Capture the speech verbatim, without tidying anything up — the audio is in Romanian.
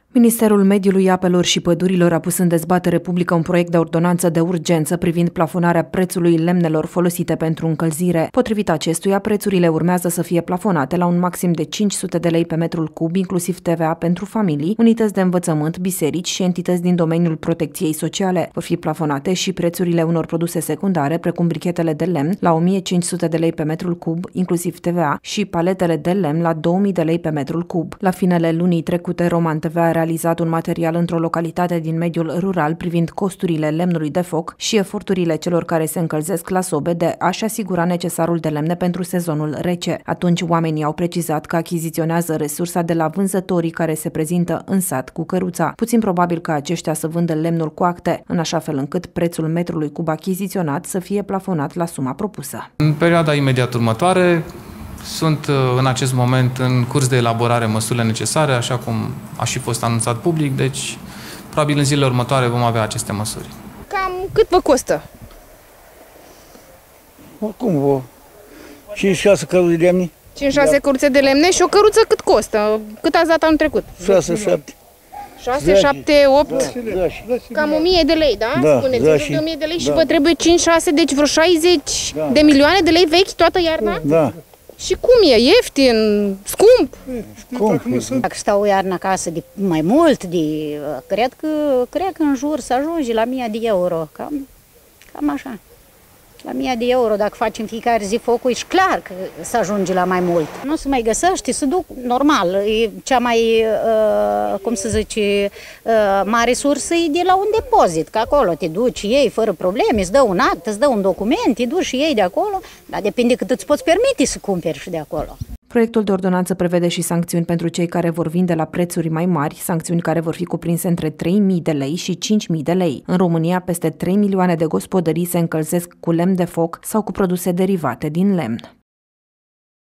Ministerul Mediului, Apelor și Pădurilor a pus în dezbatere publică un proiect de ordonanță de urgență privind plafonarea prețului lemnelor folosite pentru încălzire. Potrivit acestuia, prețurile urmează să fie plafonate la un maxim de cinci sute de lei pe metrul cub, inclusiv T V A pentru familii, unități de învățământ, biserici și entități din domeniul protecției sociale. Vor fi plafonate și prețurile unor produse secundare, precum brichetele de lemn, la o mie cinci sute de lei pe metrul cub, inclusiv T V A, și paletele de lemn la două mii de lei pe metrul cub. La finele lunii trecute, Roman T V a realizat un material într-o localitate din mediul rural privind costurile lemnului de foc și eforturile celor care se încălzesc la sobe de a-și asigura necesarul de lemne pentru sezonul rece. Atunci oamenii au precizat că achiziționează resursa de la vânzătorii care se prezintă în sat cu căruța. Puțin probabil că aceștia să vândă lemnul cu acte, în așa fel încât prețul metrului cub achiziționat să fie plafonat la suma propusă. În perioada imediat următoare, sunt în acest moment în curs de elaborare măsurile necesare, așa cum a și fost anunțat public, deci probabil în zilele următoare vom avea aceste măsuri. Cam cât vă costă? Oricum, vă cinci șase căruțe de lemne. cinci șase căruțe de lemne și o căruță cât costă? Cât ați dat anul trecut? șase șapte. șase șapte opt? Da, da, Cam o mie de lei, da? Da, Spuneți, da, în jur și- de o mie de lei și da. vă trebuie cinci șase, deci vreo șaizeci Da. de milioane de lei vechi toată iarna? Da. Și cum e? Ieftin? Scump? Cum? Dacă stau iarna acasă de mai mult, de, cred, că, cred că în jur să ajunge la mie de euro, cam, cam așa. La mie de euro, dacă facem fiecare zi focul, e clar că să ajunge la mai mult. Nu se mai găsește, se duc normal. E cea mai, uh, cum să zice, uh, mare sursă e de la un depozit, că acolo te duci ei fără probleme, îți dă un act, îți dă un document, te duci și ei de acolo, dar depinde cât îți poți permite să cumperi și de acolo. Proiectul de ordonanță prevede și sancțiuni pentru cei care vor vinde la prețuri mai mari, sancțiuni care vor fi cuprinse între trei mii de lei și cinci mii de lei. În România, peste trei milioane de gospodării se încălzesc cu lemn de foc sau cu produse derivate din lemn.